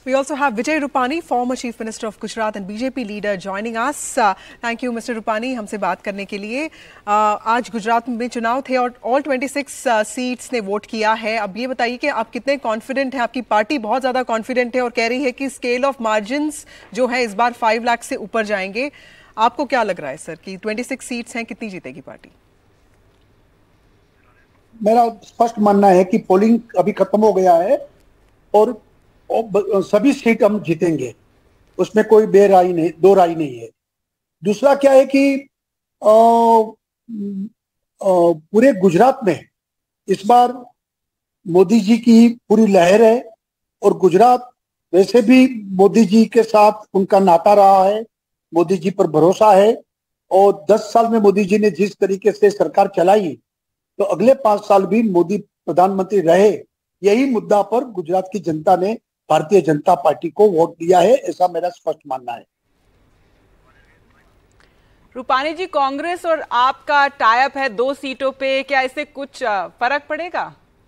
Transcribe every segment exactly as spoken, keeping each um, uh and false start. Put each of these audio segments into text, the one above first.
We also have Vijay Rupani, former Chief Minister of Gujarat and B J P leader, joining us. Uh, thank you, Mister Rupani, हमसे बात करने के लिए. uh, आज गुजरात में चुनाव थे और ऑल छब्बीस सीट्स ने वोट किया है. अब ये बताइए कि आप कितने कॉन्फिडेंट हैं? आपकी पार्टी बहुत ज़्यादा कॉन्फिडेंट है और कह रही है कि स्केल ऑफ मार्जिन्स जो है इस बार फाइव लाख से ऊपर जाएंगे. आपको क्या लग रहा है सर कि छब्बीस सीट्स हैं, कितनी जीतेगी पार्टी? मेरा स्पष्ट मानना है कि पोलिंग अभी खत्म हो गया है और सभी सीट हम जीतेंगे, उसमें कोई बेराई नहीं, दो राय नहीं है. दूसरा क्या है कि आ, आ, पूरे गुजरात में इस बार मोदी जी की पूरी लहर है और गुजरात वैसे भी मोदी जी के साथ उनका नाता रहा है, मोदी जी पर भरोसा है. और दस साल में मोदी जी ने जिस तरीके से सरकार चलाई, तो अगले पांच साल भी मोदी प्रधानमंत्री रहे. यही मुद्दा पर गुजरात की जनता ने भारतीय जनता पार्टी को वोट दिया है, ऐसा मेरा स्पष्ट मानना है. रूपानी जी, कांग्रेस और आपका टाई अप है दो सीटों पे, क्या इससे कुछ फर्क पड़ेगा?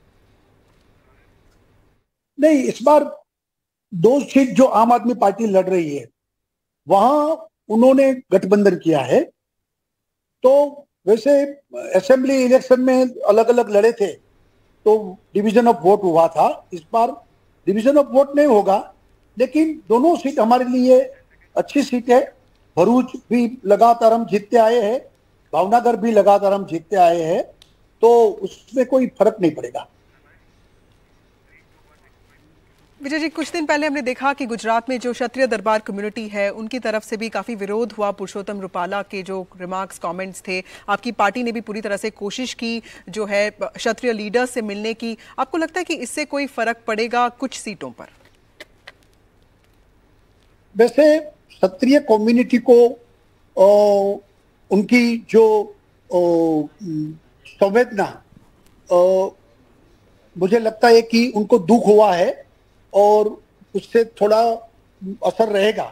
नहीं, इस बार दो सीट जो आम आदमी पार्टी लड़ रही है वहां उन्होंने गठबंधन किया है. तो वैसे असेंबली इलेक्शन में अलग अलग लड़े थे तो डिवीजन ऑफ वोट हुआ था. इस बार डिवीजन ऑफ वोट नहीं होगा, लेकिन दोनों सीट हमारे लिए अच्छी सीट है. भरूच भी लगातार हम जीतते आए हैं, भावनगर भी लगातार हम जीतते आए हैं, तो उसमें कोई फर्क नहीं पड़ेगा. विजय जी, कुछ दिन पहले हमने देखा कि गुजरात में जो क्षत्रिय दरबार कम्युनिटी है उनकी तरफ से भी काफी विरोध हुआ. पुरुषोत्तम रूपाला के जो रिमार्क्स, कमेंट्स थे, आपकी पार्टी ने भी पूरी तरह से कोशिश की जो है क्षत्रिय लीडर्स से मिलने की. आपको लगता है कि इससे कोई फर्क पड़ेगा कुछ सीटों पर? वैसे क्षत्रिय कम्युनिटी को ओ, उनकी जो संवेदना, मुझे लगता है कि उनको दुख हुआ है और उससे थोड़ा असर रहेगा.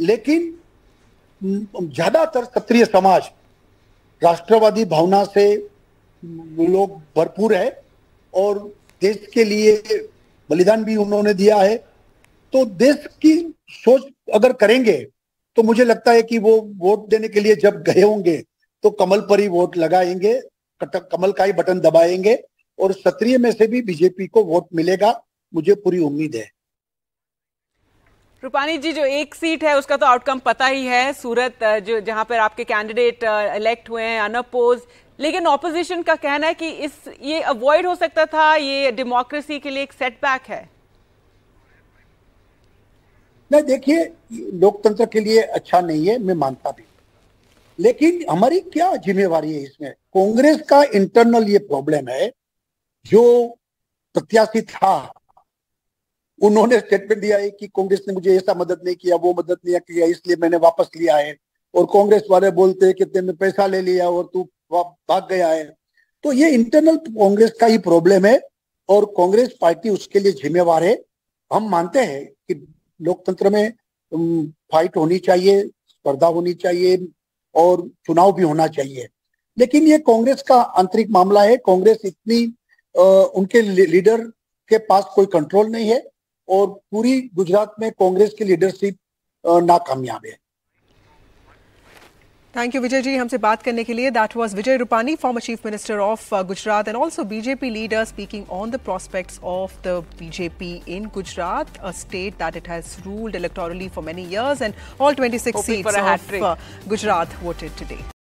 लेकिन ज्यादातर क्षत्रिय समाज राष्ट्रवादी भावना से लोग भरपूर है और देश के लिए बलिदान भी उन्होंने दिया है. तो देश की सोच अगर करेंगे तो मुझे लगता है कि वो वोट देने के लिए जब गए होंगे तो कमल पर ही वोट लगाएंगे, कमल का ही बटन दबाएंगे और क्षत्रिय में से भी बीजेपी को वोट मिलेगा, मुझे पूरी उम्मीद है. रूपानी जी, जो एक सीट है उसका तो आउटकम पता ही है, सूरत, जो जहां पर आपके कैंडिडेट इलेक्ट हुए हैं अनअपोज, लेकिन ऑपोजिशन का कहना है कि इस ये अवॉइड हो सकता था, ये डेमोक्रेसी के लिए एक सेटबैक है. नहीं, देखिए, लोकतंत्र के लिए अच्छा नहीं है, मैं मानता भी, लेकिन हमारी क्या जिम्मेवारी है इसमें? कांग्रेस का इंटरनल ये प्रॉब्लम है. जो प्रत्याशी था उन्होंने स्टेटमेंट दिया है कि कांग्रेस ने मुझे ऐसा मदद नहीं किया, वो मदद नहीं किया, इसलिए मैंने वापस लिया है. और कांग्रेस वाले बोलते हैं कि तेने पैसा ले लिया और तू भाग गया है. तो ये इंटरनल कांग्रेस का ही प्रॉब्लम है और कांग्रेस पार्टी उसके लिए जिम्मेवार है. हम मानते हैं कि लोकतंत्र में फाइट होनी चाहिए, स्पर्धा होनी चाहिए और चुनाव भी होना चाहिए, लेकिन ये कांग्रेस का आंतरिक मामला है. कांग्रेस इतनी आ, उनके लीडर के पास कोई कंट्रोल नहीं है और पूरी गुजरात में कांग्रेस की लीडरशिप नाकामयाब है. थैंक यू विजय जी, हमसे बात करने के लिए. That was Vijay Rupani, former chief minister of Gujarat and also BJP leader, speaking on the prospects of the BJP in Gujarat, a state that it has ruled electorally for many years and all twenty-six seats of uh, Gujarat voted today.